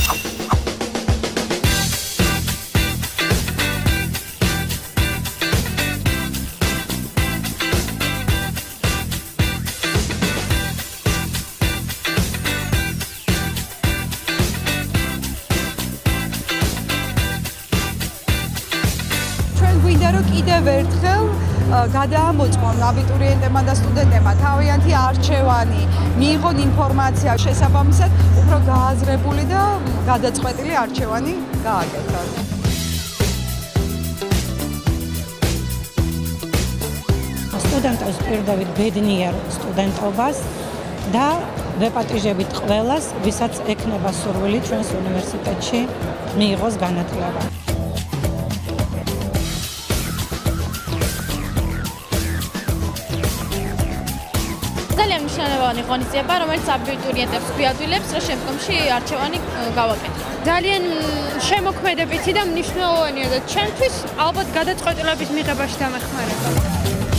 გვინდა რომ კიდევ ერთხელ გადაამოწმონ აბიტურიენტებმა და სტუდენტებმა თავიანთი არჩევანი, მიიღონ ინფორმაცია შესაბამისად, უფრო გააზრებული და გადაწყვეტილი არჩევანი გააკეთონ. სტუდენტებს პირდაპირ ბედნიერ სტუდენტობას და ვეპატიჟებით ყველას, ვისაც ექნება სურვილი ჩვენს უნივერსიტეტში მიიღოს განათლება. ძალიან მნიშვნელოვანი ღონისძიება, რომელიც აბიტურიენტებს გვიადვილებს, რომ შემდგომში არჩევანი გავაკეთოთ. ძალიან შემოქმედებითი და მნიშვნელოვანია და ჩემთვის ალბათ გადაწყვეტილების მიღებაში დამეხმარება.